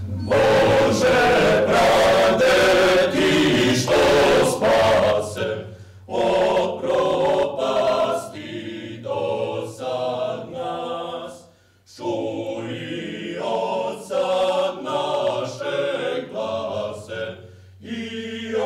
Bože pravde, ti što spase, od propasti dosad nas, čuj od sad naše glase i